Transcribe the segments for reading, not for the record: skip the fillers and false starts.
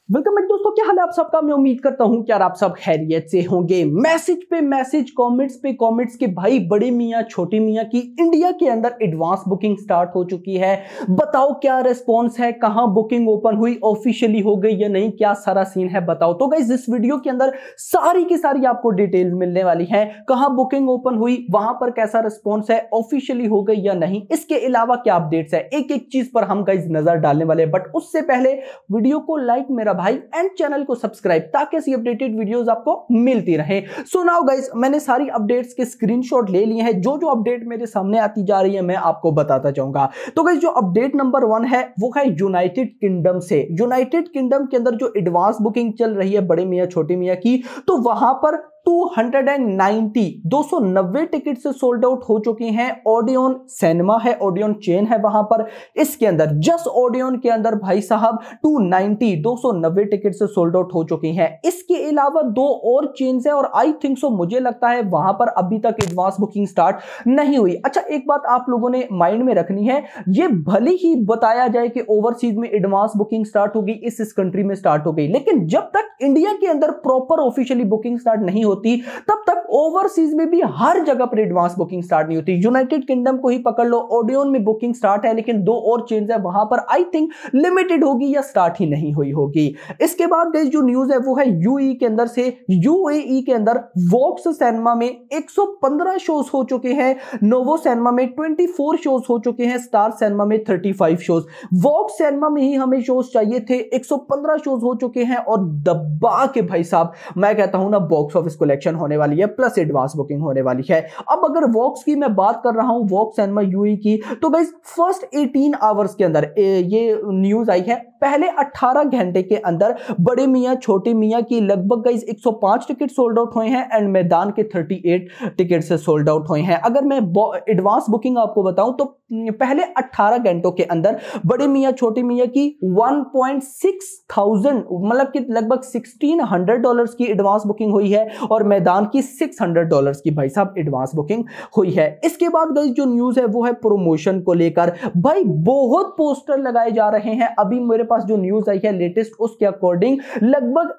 Welcome back दोस्तों, क्या हाल है आप सबका। मैं उम्मीद करता हूं कि यार आप सब खैरियत से होंगे। मैसेज पे मैसेज, कमेंट्स पे कमेंट्स के भाई बड़े मियां छोटे मियां की इंडिया के अंदर एडवांस बुकिंग स्टार्ट हो चुकी है। बताओ क्या रिस्पॉन्स है, कहां बुकिंग ओपन हुई, ऑफिशियली हो गई या नहीं, क्या सारा सीन है बताओ। तो गाइस इस वीडियो के अंदर सारी की सारी आपको डिटेल्स मिलने वाली है। कहां बुकिंग ओपन हुई, वहां पर कैसा रिस्पॉन्स है, ऑफिशियली हो गई या नहीं, इसके अलावा क्या अपडेट्स है, एक एक चीज पर हम गाइस नजर डालने वाले हैं। बट उससे पहले वीडियो को लाइक मेरा भाई एंड चैनल को सब्सक्राइब, ताकि ऐसी अपडेटेड वीडियोस आपको मिलती रहे। सो नाउ गाइस, मैंने सारी अपडेट्स के स्क्रीनशॉट ले लिए हैं। जो जो अपडेट मेरे सामने आती जा रही है मैं आपको बताता जाऊंगा। तो गाइस जो अपडेट नंबर 1 है वो है यूनाइटेड किंगडम से। यूनाइटेड किंगडम के अंदर जो एडवांस बुकिंग चल रही है बड़े मियां छोटे मियां की, तो वहां पर 290 टिकट से सोल्ड आउट हो चुकी हैं। ओडियन सिनेमा है, ओडियन चेन है वहां पर। इसके अंदर जस्ट ओडियन के अंदर भाई साहब 290 टिकट से सोल्ड आउट हो चुकी हैं। इसके अलावा 2 और चेन्स है और आई थिंक सो मुझे लगता है वहां पर अभी तक एडवांस बुकिंग स्टार्ट नहीं हुई। अच्छा, एक बात आप लोगों ने माइंड में रखनी है, ये भले ही बताया जाए कि ओवरसीज में एडवांस बुकिंग स्टार्ट होगी, इस कंट्री में स्टार्ट हो गई, लेकिन जब तक इंडिया के अंदर प्रॉपर ऑफिशियली बुकिंग स्टार्ट नहीं होती तब तक ओवरसीज में भी हर जगह पर एडवांस बुकिंग स्टार्ट नहीं होती। यूनाइटेड किंगडम को ही पकड़ लो, ओडियन में बुकिंग स्टार्ट है, लेकिन 2 और चेन्स है वहां पर आई थिंक लिमिटेड होगी या स्टार्ट ही नहीं हुई होगी। इसके बाद गाइस जो न्यूज है वो है यूएई के अंदर से। यूएई के अंदर वॉक्स सिनेमा में 115 शोज हो चुके हैं, नोवो सिनेमा में 24 शोज हो चुके हैं, स्टार सिनेमा में 35 शोज। वॉक्स सिनेमा में ही हमें शोज चाहिए थे, 115 शोज हो चुके हैं और दबा के भाई साहब मैं कहता हूं ना बॉक्स ऑफिस कलेक्शन होने वाली है, प्लस एडवांस बुकिंग होने वाली है। अब अगर वॉक्स की मैं बात कर रहा हूं, वॉक्स सिनेमा यूएई की, तो गाइस फर्स्ट 18 आवर्स के अंदर ये न्यूज आई है, पहले 18 घंटे के अंदर बड़े मियां छोटे मियां की लगभग गाइस 105 टिकट सोल्ड आउट हुए हैं एंड मैदान के 38 टिकट से सोल्ड आउट हुए हैं। अगर मैं एडवांस बुकिंग आपको बताऊं तो पहले 18 घंटों के अंदर बड़े मियां छोटे मियां की 1.6 मतलब कि लगभग $1600 की एडवांस बुकिंग हुई है और मैदान की $600 की भाई साहब एडवांस बुकिंग हुई है। इसके बाद गाइस जो न्यूज है वो है प्रमोशन को लेकर। भाई बहुत पोस्टर लगाए जा रहे हैं। अभी मेरे पास जो न्यूज आई है लेटेस्ट, उसके अकॉर्डिंग लगभग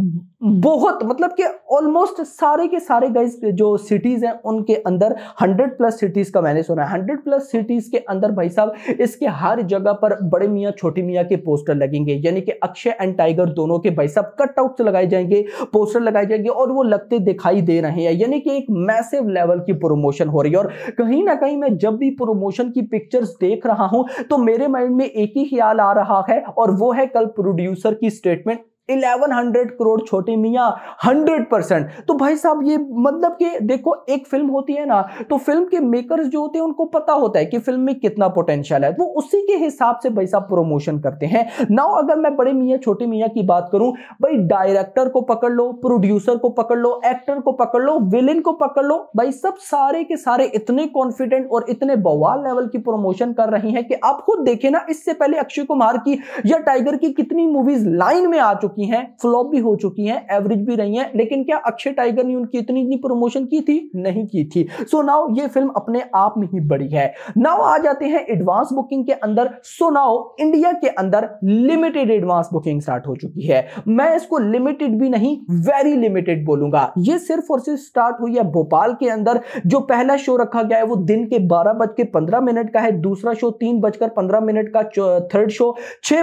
बहुत मतलब कि ऑलमोस्ट सारे के सारे गाइस जो सिटीज हैं उनके अंदर 100+ सिटीज का मैंने सुना है, 100+ सिटीज के अंदर भाई साहब इसके हर जगह पर बड़े मियां छोटे मियां के पोस्टर लगेंगे, यानी कि अक्षय एंड टाइगर दोनों के भाई साहब कटआउट लगाए जाएंगे, पोस्टर लगाए जाएंगे और वो लगते दिखाई दे रहे हैं, यानी कि एक मैसिव लेवल की प्रमोशन हो रही है। और कहीं ना कहीं मैं जब भी प्रमोशन की पिक्चर्स देख रहा हूं तो मेरे माइंड में एक ही ख्याल आ रहा है और वो है कल प्रोड्यूसर की स्टेटमेंट, 1100 करोड़ छोटे मियां 100%। तो भाई साहब ये मतलब कि देखो, एक फिल्म होती है ना, तो फिल्म के मेकर्स जो होते हैं उनको पता होता है कि फिल्म में कितना पोटेंशियल है, वो उसी के हिसाब से भाई साहब प्रमोशन करते हैं। नाउ अगर मैं बड़े मियां छोटे मियां की बात करूं, भाई डायरेक्टर को पकड़ लो, प्रोड्यूसर को पकड़ लो, एक्टर को पकड़ लो, विलेन को पकड़ लो, भाई सब सारे के सारे इतने कॉन्फिडेंट और इतने बवाल लेवल की प्रमोशन कर रही हैं कि आप खुद देखें ना, इससे पहले अक्षय कुमार की या टाइगर की कितनी मूवीज लाइन में आ चुकी हैं, फ्लॉप भी हो चुकी हैं, एवरेज भी रही हैं, लेकिन क्या अक्षय टाइगर ने उनकी इतनी प्रमोशन की थी? नहीं की थी। सो नाउ ये फिल्म अपने आप में ही बड़ी है। नाउ आ जाते हैं एडवांस बुकिंग के अंदर। सो नाउ इंडिया के अंदर लिमिटेड एडवांस बुकिंग स्टार्ट हो चुकी है। मैं इसको लिमिटेड भी नहीं, वेरी लिमिटेड बोलूंगा। ये सिर्फ और सिर्फ स्टार्ट हुई है भोपाल के अंदर। जो पहला शो रखा गया है वो दिन के 12:15 का है, दूसरा शो 3:15 का, थर्ड शो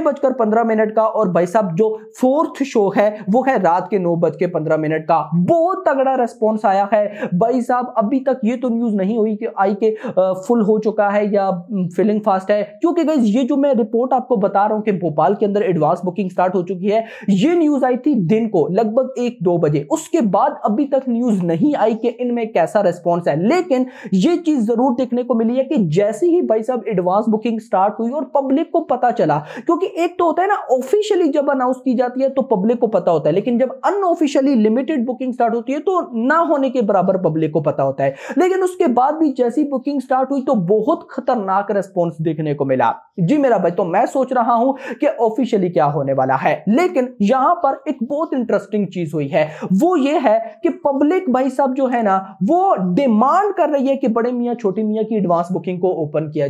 6:15 का और भाई साहब जो फोर्थ शो है वो है रात के 9:15 का। बहुत तगड़ा रेस्पॉन्स आया है भाई साहब। अभी तक ये तो न्यूज नहीं हुई कि आई के फुल हो चुका है या फिलिंग फास्ट है, क्योंकि गाइस ये जो मैं रिपोर्ट आपको बता रहा हूं कि भोपाल के अंदर एडवांस बुकिंग स्टार्ट हो चुकी है, ये न्यूज आई थी दिन को लगभग 1-2 बजे। उसके बाद अभी तक न्यूज नहीं आई कि इनमें कैसा रेस्पॉन्स है, लेकिन ये चीज जरूर देखने को मिली है कि जैसे ही भाई साहब एडवांस बुकिंग स्टार्ट हुई और पब्लिक को पता चला, क्योंकि एक तो होता है ना ऑफिशियली जब अनाउंस की जाती है तो पब्लिक को पता होता है, लेकिन जब अनऑफिशियली लिमिटेड बुकिंग स्टार्ट होती है तो ना होने के बराबर पब्लिक को पता होता है। लेकिन उसके बाद भी जैसी बुकिंग स्टार्ट हुई तो बहुत खतरनाक रेस्पॉन्स देखने को मिला। जी मेरा भाई, तो मैं सोच रहा हूं कि ऑफिशियली क्या होने वाला है, लेकिन यहां पर एक बहुत इंटरेस्टिंग चीज हुई है, वो ये है कि पब्लिक भाई साहब जो है ना वो डिमांड कर रही है कि बड़े मियां छोटे मियां की एडवांस बुकिंग को ओपन किया जाए।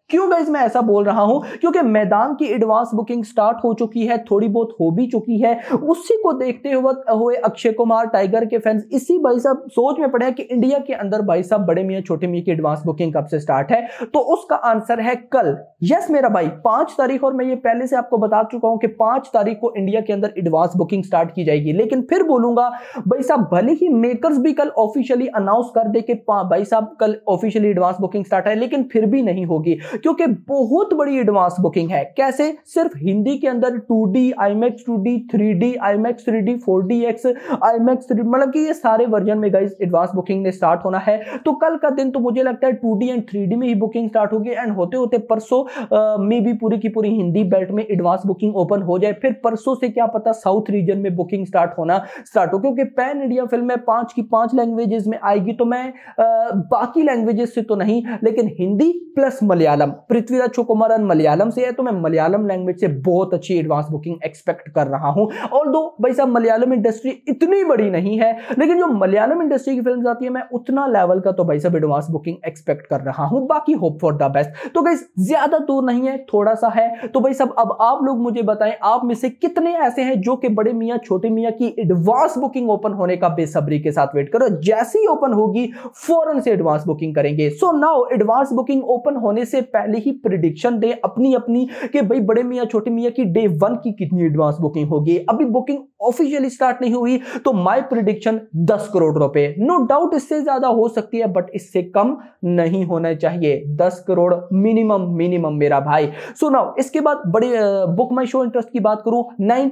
क्यों गाइस मैं ऐसा बोल रहा हूं? क्योंकि मैदान की एडवांस बुकिंग स्टार्ट हो चुकी है, थोड़ी बहुत हो भी चुकी है। उसी को देखते हुए अक्षय कुमार टाइगर के फैंस इसी भाई साहब सोच में पड़े हैं कि इंडिया के अंदर भाई साहब बड़े मियां छोटे मियां की एडवांस बुकिंग कब से स्टार्ट है? तो उसका आंसर है कल। यस मेरा भाई, 5 तारीख, और मैं ये पहले से आपको बता चुका हूं कि 5 तारीख को इंडिया के अंदर एडवांस बुकिंग स्टार्ट की जाएगी। लेकिन फिर बोलूंगा भाई साहब, भले ही मेकर्स भी कल ऑफिशियली अनाउंस कर दे कि भाई साहब कल ऑफिशियली एडवांस बुकिंग स्टार्ट है, लेकिन फिर भी नहीं होगी क्योंकि बहुत बड़ी एडवांस बुकिंग है। कैसे? सिर्फ हिंदी के अंदर 2D, IMAX 2D, 3D, IMAX 3D, 4DX, IMAX 3D, मतलब कि ये सारे वर्जन में गाइस एडवांस बुकिंग ने स्टार्ट होना है। तो कल का दिन तो मुझे लगता है 2D एंड 3D में ही बुकिंग स्टार्ट होगी, एंड होते होते परसों में भी पूरी की पूरी हिंदी बेल्ट में एडवांस बुकिंग ओपन हो जाए। फिर परसों से क्या पता साउथ रीजन में बुकिंग स्टार्ट हो, क्योंकि पैन इंडिया फिल्म है, 5 की 5 लैंग्वेजेस में आएगी। तो मैं बाकी लैंग्वेजेस से तो नहीं, लेकिन हिंदी प्लस मलयालम, पृथ्वीराज सुकुमारन मलयालम से है, तो मैं मलयालम लैंग्वेज से बहुत अच्छी एडवांस बुकिंग एक्सपेक्ट कर रहा हूं। ऑल्दो भाई साहब मलयालम इंडस्ट्री इतनी बड़ी नहीं है, लेकिन जो मलयालम इंडस्ट्री की फिल्म आती है मैं उतना लेवल का तो भाई साहब एडवांस बुकिंग एक्सपेक्ट कर रहा हूं। बाकी होप फॉर द बेस्ट। तो गाइस ज्यादा दूर नहीं है, थोड़ा सा है। तो भाई साहब अब आप लोग मुझे बताएं, आप में से कितने ऐसे हैं जो कि बड़े मियां छोटे मियां की एडवांस बुकिंग ओपन होने का बेसब्री के साथ वेट करो? जैसे ही ओपन होगी फौरन से एडवांस बुकिंग करेंगे। So now advance booking open होने से पहले ही प्रेडिक्शन दे अपनी अपनी कि भाई बड़े मियां छोटे मियां की डे 1 की कितनी एडवांस बुकिंग होगी। अभी बुकिंग ऑफिशियली स्टार्ट नहीं हुई, तो माय प्रेडिक्शन 10 करोड़ रुपए। नो डाउट इससे ज्यादा हो सकती है, बट इससे कम नहीं होना चाहिए। 10 करोड़ मिनिमम मेरा भाई। सो नाउ इसके बाद बड़े बुक माई शो इंटरेस्ट की बात करूं,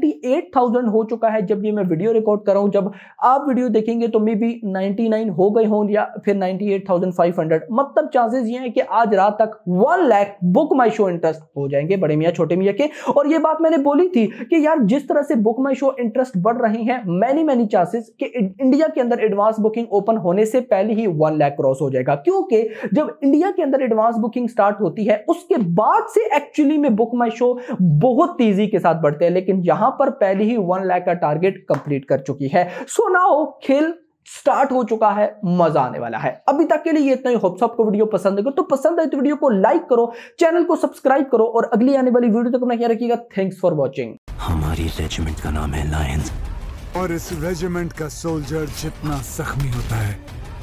98,000 हो चुका है जब ये मैं वीडियो रिकॉर्ड कर रहा हूं। जब आप वीडियो देखेंगे तो मे बी 99 हो गए हों या फिर 98,500। मतलब चांसेस ये हैं कि आज रात तक 1 lakh BookMyShow interest हो जाएंगे बड़े मियां छोटे मियां के। और ये बात मैंने बोली थी कि यार जिस तरह से बुक माई शो इंटरेस्ट बढ़ रही है, मैनी चांसेस कि इंडिया के अंदर एडवांस बुकिंग ओपन होने से पहले ही 1 लाख क्रॉस हो जाएगा। क्योंकि जब इंडिया के अंदर एडवांस बुकिंग स्टार्ट होती है उसके बाद से एक्चुअली में बुक माई शो बहुत तेजी के साथ बढ़ते हैं, लेकिन यहां पर पहले ही 1 लाख का टारगेट कंप्लीट कर चुकी है। सो नाउ खेल स्टार्ट हो चुका है, मजा आने वाला है। अभी तक के लिए ये इतना ही। होप आपको वीडियो पसंद है, तो पसंद है तो वीडियो को लाइक करो, चैनल को सब्सक्राइब करो, और अगली आने वाली वीडियो तक अपना ख्याल रखिएगा। Thanks for watching. हमारी रेजिमेंट का नाम है लायंस, और इस रेजिमेंट का सोल्जर जितना जख्मी होता है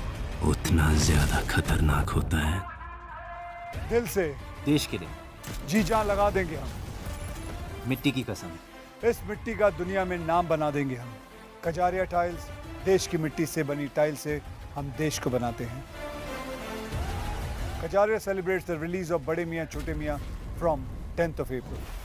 उतना ज्यादा खतरनाक होता है। दिल से देश के लिए जी जान लगा देंगे हम। मिट्टी की कसम, इस मिट्टी का दुनिया में नाम बना देंगे हम। कजारिया टाइल्स, देश की मिट्टी से बनी टाइल से हम देश को बनाते हैं। Kajaria celebrates the release of Bade Miyan छोटे मियां फ्रॉम 10th of April।